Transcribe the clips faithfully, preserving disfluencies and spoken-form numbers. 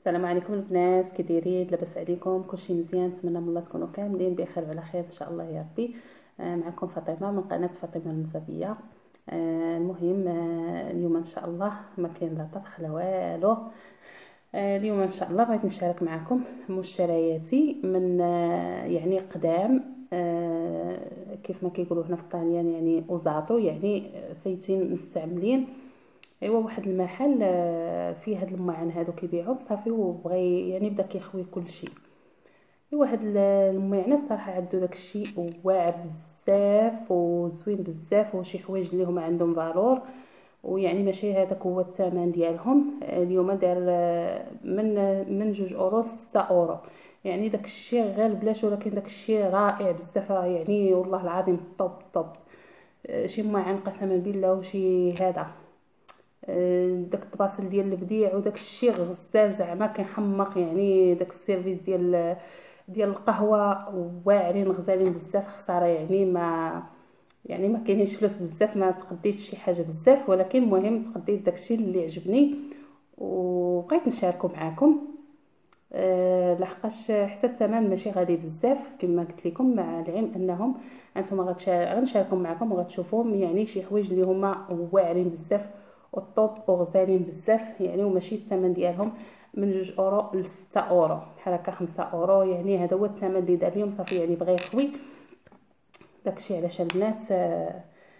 السلام عليكم البنات، كي دايرين؟ لاباس عليكم؟ كلشي مزيان؟ نتمنى من الله تكونوا كاملين بخير وعلى خير ان شاء الله يا ربي. آه معكم فاطمه من قناه فاطمه المزابيه. آه المهم آه اليوم ان شاء الله ما كاين لا طبخ لا والو. آه اليوم ان شاء الله بغيت نشارك معكم مشترياتي من آه يعني قدام، آه كيف ما كيقولوا هنا في الطاليان، يعني اوزاتو، يعني فايتين مستعملين. ايوا واحد المحل آه، فيه هاد الماعن هادو كيبيعوهم صافي، وبغى يعني بدا كيخوي كلشي. ايوا هاد ال- الماعنات صراحه عندو داكشي واعر بزاف وزوين بزاف، وشي حوايج اللي هما عندهم فالور، ويعني ماشي هذاك هو الثمن ديالهم. اليوم دار آه، من من جوج اورو ستة اورو، يعني داكشي غير بلاش، ولكن داكشي رائع بزاف، راه يعني والله العظيم طوب طوب. آه، شي ماعن قسما بالله، وشي هذا آه، داك الطباسل ديال البديع، وداك الشيء غزال زعما كيحمق، يعني داك السيرفيس ديال ديال القهوه واعرين غزالين بزاف. خساره يعني ما يعني ما كاينينش فلوس بزاف، ما تقديتش شي حاجه بزاف، ولكن المهم تقديت داكشي اللي عجبني وبغيت نشاركه معكم. أه لحقاش حتى الثمن ماشي غالي بزاف كما قلت لكم، مع العلم انهم انتم غنشاركهم معكم وغتشوفوهم، يعني شي حوايج اللي هما واعرين بزاف والطوب وغزالين بزاف، يعني وماشي الثمن ديالهم من جوج اورو لستة اورو، بحال هكا خمسة اورو، يعني هذا هو الثمن اللي دار لهم صافي، يعني بغى يخوي داكشي علاش البنات أه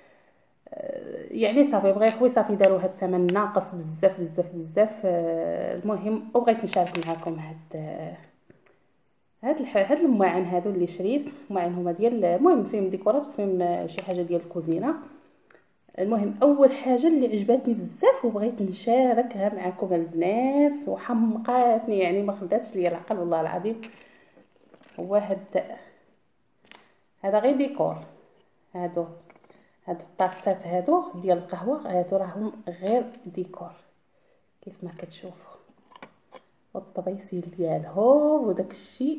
يعني صافي بغى يخوي صافي داروا هاد الثمن ناقص بزاف بزاف بزاف. أه المهم وبغيت نشارك معكم هاد أه هاد الح... هاد المواعن هادو اللي شريت، المواعن هما ديال المهم فيهم ديكورات وفيهم شي حاجه ديال الكوزينه. المهم اول حاجه اللي عجبتني بزاف وبغيت نشاركها معكم البنات وحمقاتني، يعني ما خداتش ليا العقل والله العظيم، هو هاد هذا غير ديكور. هادو هاد الطاكسات هادو ديال القهوه هادو راهم غير ديكور كيف ما كتشوفوا، والطبيسيل ديالهم وداك الشيء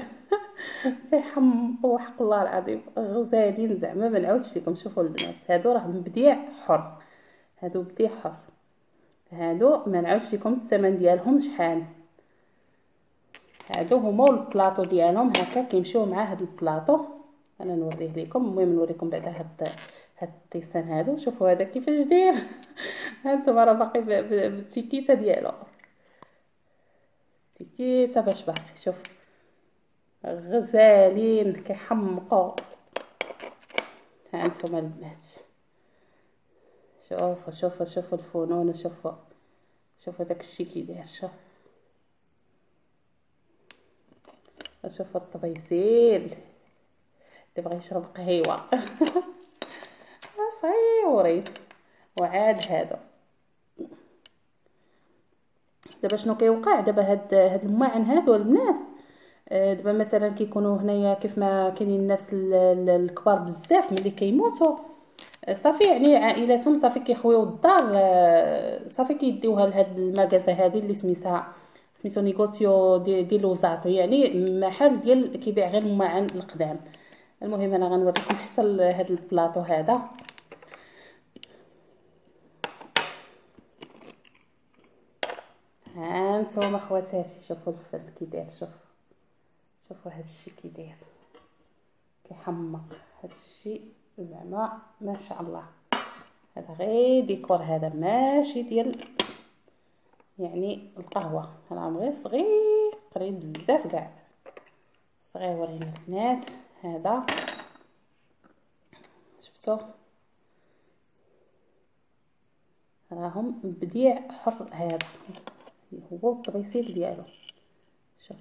كيحمقوا حق الله العظيم غزالين زعما ما نعاودش لكم. شوفوا البنات هادو راه بديع حر، هادو بديع حر، هادو ما نعاودش لكم الثمن ديالهم شحال. هادو هما البلاطو ديالهم هكا كيمشيو مع هاد البلاطو، انا نوريه لكم. المهم نوريكم بعدا هاد هاد الطيسان هادو. شوفوا هذا كيفاش داير هانتوما راه باقي بالتيكيته ديالو، تيكيته باش باقي. شوف غزالين كيحمقوا. هانتوما البنات شوفوا شوفوا شوفوا الفنون، وشوفوا شوفوا داك الشيء كي داير. شوف شوفوا الطبيسيل اللي بغى يشرب قهيوه صغيورين. وعاد هذا دابا شنو كيوقع دابا، هاد هاد الماعن هادو البنات آه، دابا مثلا كيكونوا هنايا كيف ما كاينين الناس ال- ال- الكبار بزاف ملي كيموتوا، آه، صافي يعني عائلاتهم صافي كيخويو الدار، آه، صافي كيديوها لهاد المكازا هادي اللي سميتها سميتو نيغوسيو دي, دي لوزاتو، يعني محل ديال كيبيع غير الماعن القدام. المهم انا غنوريكم حتى هاد البلاطو هذا. هانتوما خواتاتي شوفوا الفل كي داير. شوف شوفوا هاد الشيء كي داير كيحمق، هاد الشيء زعما ما شاء الله. هذا غير ديكور، هذا ماشي ديال يعني القهوه، راهم غير صغير قريب بزاف كاع صغيورين البنات. هذا شفتوا راهم بديع حر، هذا هو الطبيسيل ديالو. شوف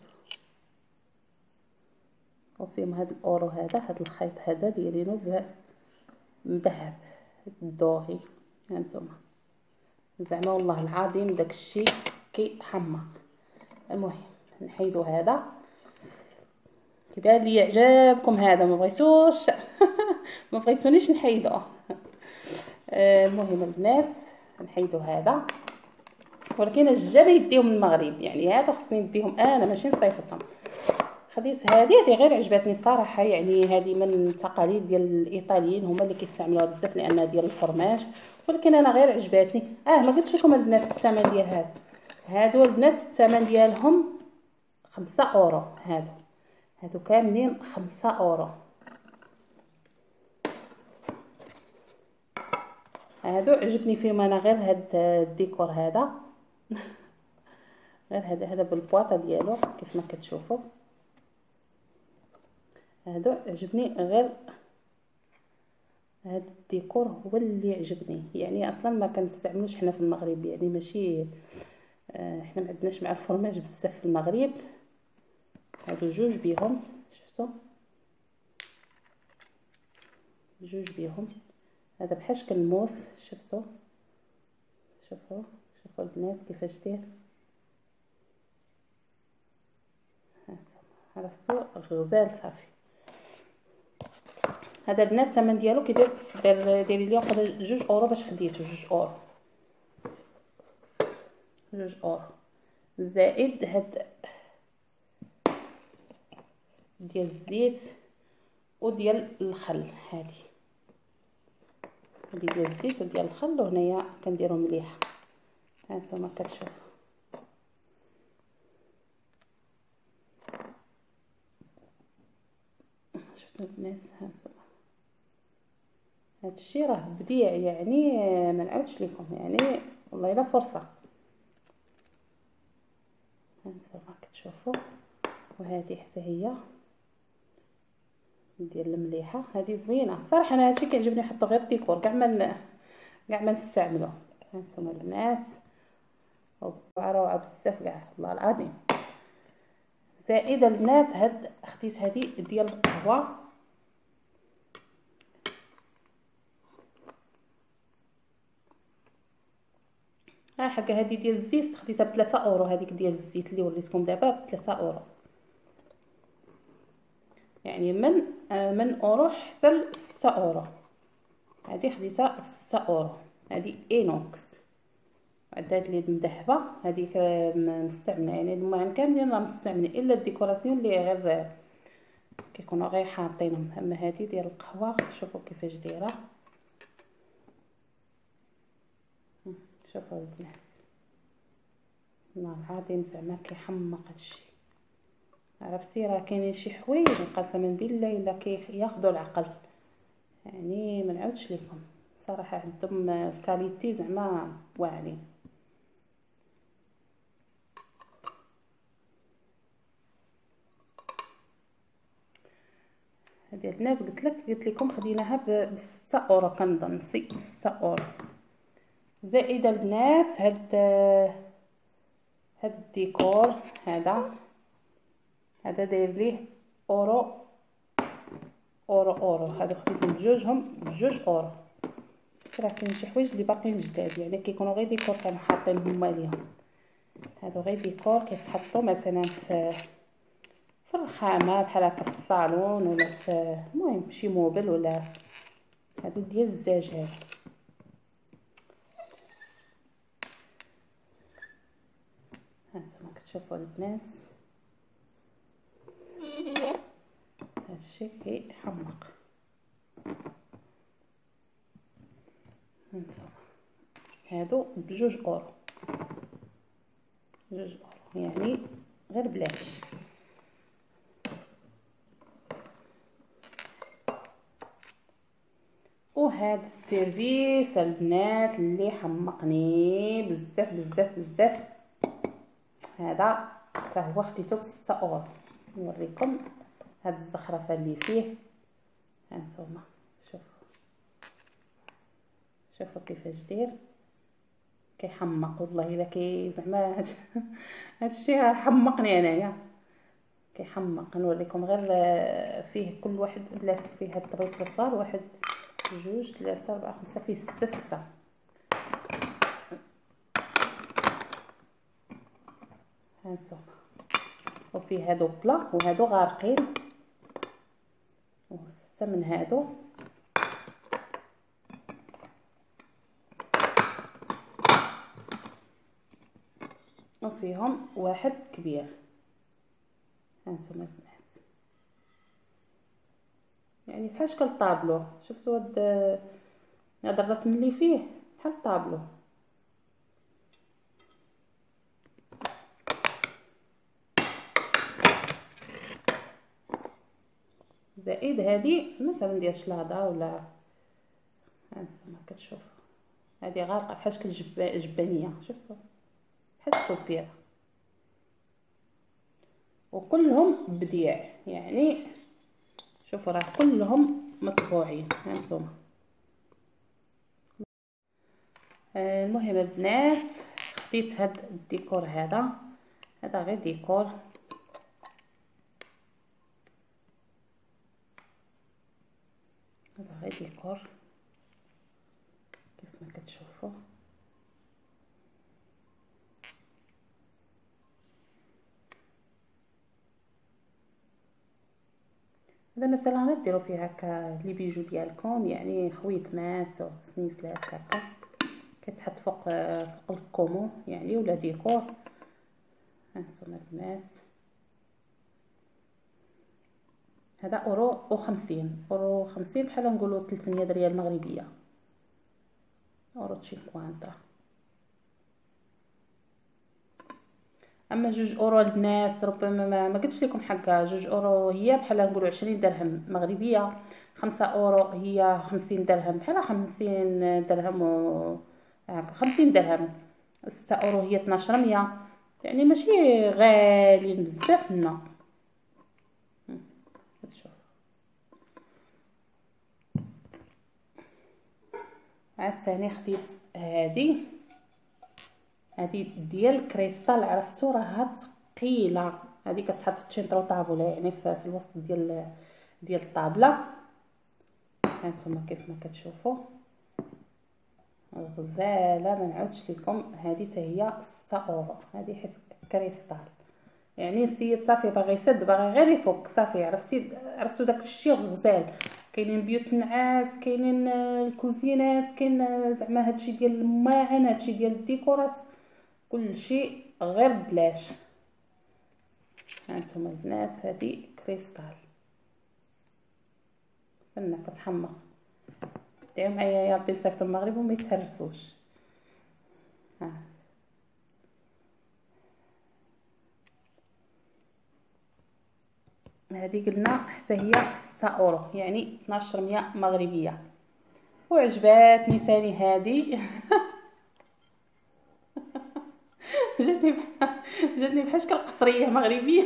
وفيهم هاد الاورو هذا، هاد الخيط هذا دايرينو بذهب الدوغي. هانتوما زعما والله العظيم داك الشيء كيحمق. المهم نحيدو هذا، كيبان لي عجبكم هذا ما بغيتوش ما بغيتونيش نحيدوه. آه، المهم البنات نحيدو هذا، ولكن الجبه يديهم من المغرب، يعني هذا خصني نديهم انا ماشي نصيفطهم. خديت هذه هذه غير عجبتني الصراحه، يعني هذه من التقاليد ديال الايطاليين، هما اللي كيستعملوها بزاف لانها ديال الفرماج، ولكن انا غير عجبتني. اه ما قلتش لكم البنات الثمن ديال هذا، هادو البنات الثمن ديالهم خمسة اورو. هادو هادو كاملين خمسة اورو. هادو عجبني فيهم انا غير هاد الديكور هذا غير هذا هذا بالبواطه ديالو كيف ما كتشوفوا. هادو عجبني غير هاد الديكور هو اللي عجبني. يعني اصلا ما كنستعملوش حنا في المغرب، يعني ماشي آه حنا ما عندناش مع الفرماج بزاف في المغرب. هادو جوج بيهم، شفتوا جوج بيهم. هذا بحال شكل الموس، شفتوا شوفوا شوفوا البنات كيفاش داير. عرفتوا غزال صافي. هذا البنات الثمن ديالو كيدير دير ديري لي وقيلا جوج اورو باش خديتو. جوج اورو جوج اورو زائد هاد ديال الزيت وديال الخل. هادي هادي ديال الزيت وديال الخل، وهنايا كنديرو مليحه. هانتوما كتشوفوا شفتوا البنات. هانتوما هادشي راه بديع، يعني ما نعاودش لكم، يعني والله الا فرصه. هانتوما كتشوفوا. وهذه حتى هي ديال المليحه. هذه زوينه صراحه. انا هادشي كيعجبني نحطو غير ديكور، كاع ما كاع ما نستعملوه. هانتوما البنات روعه بزاف كاع والله العظيم. زائد البنات هاد خديت هذه ديال القهوه. ها حقا هذه ديال الزيت خديتها ب ثلاثة اورو. هذيك ديال الزيت اللي وريتكم دابا ب ثلاثة اورو، يعني من من اورو حتى ل ستة اورو. هذه خديتها ب ستة اورو. هذه اينوكس. عاد هاد اللي مذهبه هذيك مستعمله، يعني المهم كاملين راه مستعملين الا الديكوراسيون اللي غير كيكونوا غير حاطينهم. اما هذه ديال القهوه شوفوا كيفاش دايره. شوفوا البنات والله العظيم زعما كيحمق هادشي. عرفتي راه كاينين شي حوايج قسما بالله الا كياخذوا العقل، يعني ما نعاودش لكم صراحه. عندهم الكاليتي زعما واعرين. هذه الناس قلت لك قلت لكم خديناها ب ستة اورو كنظن، ستة اورو. زائد البنات هاد هاد الديكور هذا هذا داير ليه اورو اورو اورو. هادو خديتهم بجوجهم بجوج اورو. راه كاين شي حوايج اللي باقيين جداد، يعني كيكونوا غير ديكور كانوا حاطينهم عليهم. هادو غير ديكور كيتحطوا مثلا في في الرخامه بحال هكا في الصالون ولا في المهم شي موبل ولا. هادو ديال الزاج. هذا هانتوما كتشوفوا البنات هادشي كيحمق. هانتوما هادو بجوج اورو. جوج اورو يعني غير بلاش. وهذا السيرفيس البنات اللي حمقني بزاف بزاف بزاف، هذا حتى هو خديته ب ستة اورو. نوريكم هاد الزخرفه اللي فيه. هانتوما شوفوا شوفوا كيفاش داير. كيحمق والله الا كي زعما هادشي حمقني انايا كيحمق. نوريكم غير فيه كل واحد بلاصه. فيه هاد الطريق صار واحد جوج ثلاثة أربعة خمسة، فيه ستة ستة. هانتوما وفيه هادو بلا وهادو غارقين، وستة من هادو. وفيهم واحد كبير. هانتوما البنات يعني بحال شكل طابلو. شفتوا هاد هذا الرسم اللي فيه بحال طابلو. زائد هذه مثلا ديال شلاضه ولا هانتوما كتشوف هذه غارقه بحال شكل جبانيه، شفتوا بحال السوبيره، وكلهم بديع يعني. شوفوا راه كلهم مطبوعين هانتوما. آه المهم البنات خديت هاد الديكور هذا، هذا غير ديكور، هذا غير ديكور كيف ما كتشوفوا. هذا مثلا غديروا فيه هكا لي بيجو ديالكم، يعني خويتمات او سنيسلات هكا كتحط فوق فوق الكومو يعني، ولا ديكور. هانتوما البنات هذا اورو او خمسين، اورو خمسين بحال نقولوا ثلاثمية ريال مغربيه، اورو تشينكوانتا. اما جوج اورو البنات ربما ما, ما قلتش لكم حقا، جوج اورو هي بحال نقولوا عشرين درهم مغربيه، خمسة اورو هي خمسين درهم، بحال خمسين درهم و هكا خمسين درهم. ستة اورو هي اثناش مية، يعني ماشي غاليين بزاف لنا. شوف عاد ثاني خديت هذه، هذه ديال كريستال، عرفتوا راها ثقيله، هذه كتحط في الشينطرو طابله يعني في الوسط ديال ديال الطابله. هانتوما كيف ما كتشوفوا غزاله، ما نعاودش لكم. هذه حتى هي ستة اورو، هذه حيت كريستال يعني السيد صافي باغي يسد، باغي غير يفك صافي. عرفتي عرفتوا داك الشيء غزال. كاينين بيوت النعاس، كاينين الكوزينات، كاين زعما هادشي ديال الماعن، هادشي ديال الديكورات، كل شيء غير بلاش. هانتوما البنات هذه كريستال فنا كتحمر. دعيو معايا يا ربي يصيفطوا المغرب وما يتهرسوش. ها هذه قلنا حتى هي ستة اورو يعني اثناش مية مغربيه، وعجباتني ثاني هذه. جاتني جاتني بحال شكل قصريه مغربيه.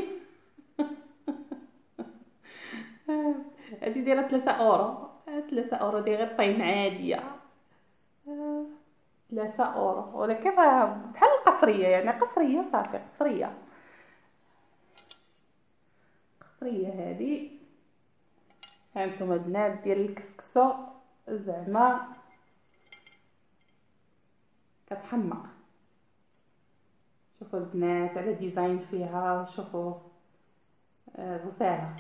هذه دايره ثلاثة اورو، ثلاثة اورو دي غير طين عاديه، ثلاثة اورو، ولكن بحال القصريه يعني، قصريه صافي، قصريه قصريه هذه. هانتوما البنات ديال الكسكسو زعما كتحمق. شوفوا البنات على ديزاين فيها، شوفوا غزاله.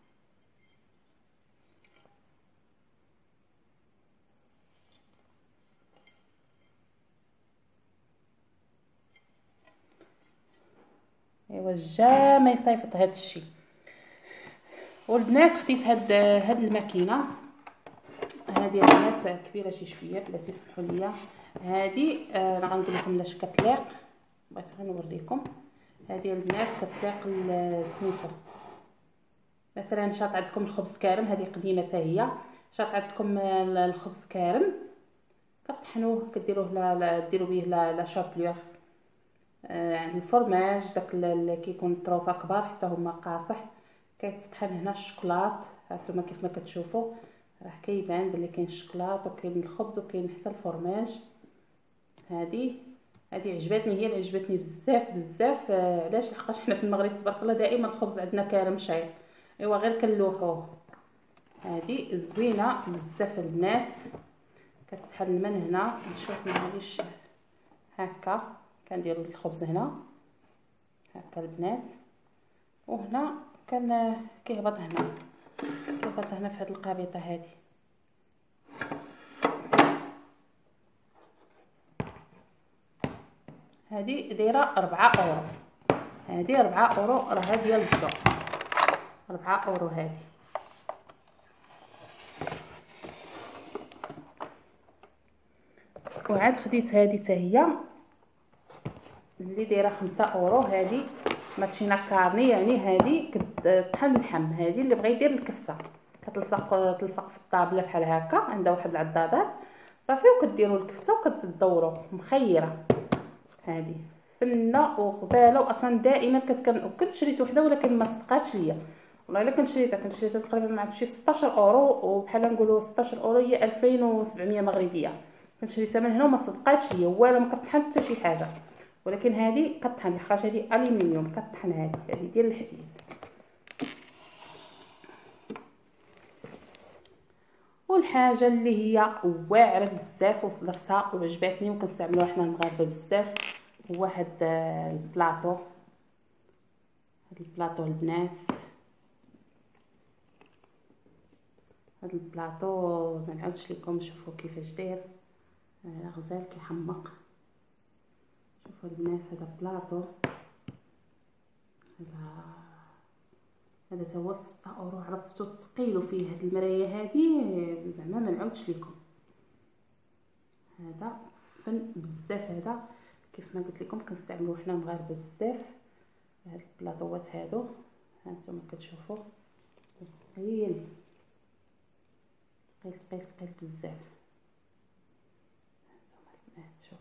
ايوا جا ما يصيفط هذا الشيء. والبنات خديت هاد هاد الماكينه هذه البنات كبيره شي شويه، بلا تسمحوا لي. هذه آه غنقول لكم لاش كتليق، بغيت غنوريكم. هذه البنات كتليق سميتو مثلا شاط عندكم الخبز كارم، هذه قديمه حتى هي. شاط عندكم الخبز كارم كطحنوه، كديروه لا ديروا به لا شابلور يعني الفرماج داك اللي كيكون طروفه كبار حتى هما قاصح. كيتطحن هنا الشوكولات، هانتوما كيف ما كتشوفوا راه كيبان بلي كاين الشوكولات وكاين الخبز وكاين حتى الفرماج. هذه هذه عجبتني، هي اللي عجبتني بزاف بزاف. علاش؟ لحقاش حنا في المغرب تبارك الله دائما الخبز عندنا كارم شاير، ايوا غير كنلوحوه. هذه زوينه بزاف البنات، كتحل من هنا. نشوف معليش هكا كنديروا الخبز هنا هكا البنات، وهنا كان كيهبط هنا كيهبط هنا في هذه القابيطه. هذه هذه دايره أربعة اورو، هذه أربعة اورو راها ديال الضو، أربعة اورو هذه. وعاد خديت هذه حتى هي اللي دايره خمسة اورو، هذه ماتشينا كارني يعني، هذه كطحن اللحم، هذه اللي بغى يدير الكفته كتلصق تلصق في الطابله بحال هكا، عندها واحد العضادات صافي، وكديروا الكفته وكتدوروا مخيره. هذه فنه وغزاله، واصلا دائما كتكن كنت شريت وحده ولكن ما صدقاتش ليا والله. الا كنت شريتها كنت شريتها تقريبا مع شي ستاشر اورو، وبحال نقولوا ستاشر اورو هي ألفين وسبعمية مغربيه. كنت شريتها من هنا وما صدقاتش ليا والو، ما كطحن حتى شي حاجه. ولكن هذه كطحن، لحقاش هذه الومنيوم كطحن. هذه هذه ديال الحديد. والحاجه اللي هي واعره بزاف وصدرتها وعجباتني وكنستعملوها حنا المغاربه بزاف، هو هاد البلاطو. هاد البلاطو البنات، هاد البلاطو ما نعاودش لكم، شوفوا كيفاش داير غزال كيحمق. شوفوا البنات هذا بلاطو، هذا هذا هو ستة اورو. عرفتو ثقيل فيه هاد المرايه هذه زعما ما نعاودش لكم. هذا فن بزاف. هذا كيف ما قلت لكم كنستعملوه حنا المغاربه بزاف. هاد البلاطوات هادو هانتوما كتشوفوا ثقيل ثقيل ثقيل ثقيل بزاف. هانتوما البنات شوف.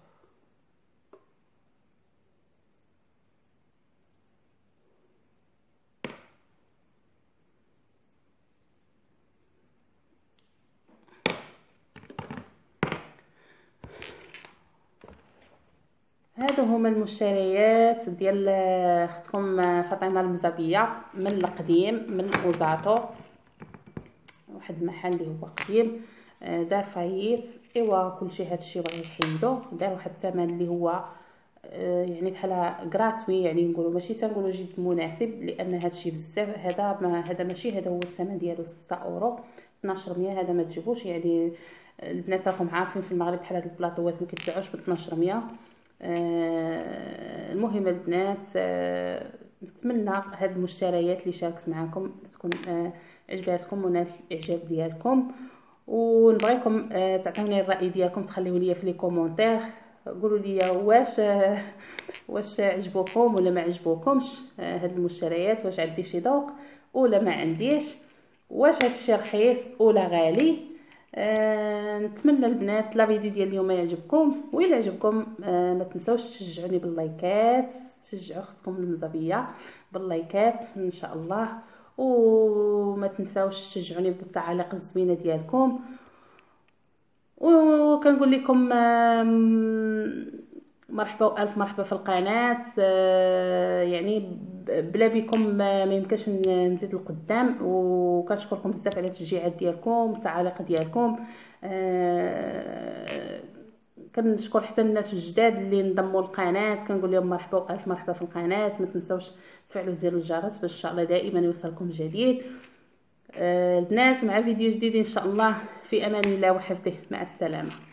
هادو هما المشتريات ديال اختكم فاطمه المزابيه من القديم، من اوزاتو، واحد المحل اللي هو قديم دار فايت. ايوا كلشي هادشي بغا يحيدو، دار واحد الثمن اللي هو يعني بحال غراتوي، يعني نقولوا ماشي تنقولوا جد مناسب، لان هادشي بزاف. هذا ما هذا ماشي هذا هو الثمن ديالو ستة اورو اثناش مية. هذا ما تجيبوش، يعني البنات راكم عارفين في المغرب بحال هاد البلاطوات ما كيتباعوش ب اثناش مية. آه المهم البنات، آه نتمنى هاد المشتريات اللي شاركت معكم تكون آه عجباتكم ونال الاعجاب ديالكم، ونبغيكم آه تعطوني الراي ديالكم، تخليوه لي في لي كومونتير، قولوا لي واش آه واش عجبوكم ولا ما عجبوكمش آه هاد المشتريات، واش عندي شي ذوق ولا ما عنديش، واش هادشي رخيص ولا غالي. آه نتمنى البنات لا فيديو ديال اليوم يعجبكم، واذا عجبكم آه ما تنساوش تشجعوني باللايكات، تشجعوا اختكم المزابيه باللايكات ان شاء الله، وما تنساوش تشجعوني بالتعاليق الزوينه ديالكم. وكنقول لكم آه مرحبا والف مرحبا في القناه. آه يعني بلا بكم ما يمكنش نزيد لقدام، وكنشكركم بزاف على التشجيعات ديالكم التعاليق ديالكم. آه كنشكر حتى الناس الجداد اللي انضموا للقناه، كنقول لهم مرحبا والف مرحبا في القناه. ما تنساوش تفعلوا زر الجرس باش ان شاء الله دائما يوصلكم جديد. آه البنات مع فيديو جديد ان شاء الله، في امان الله وحفظه، مع السلامه.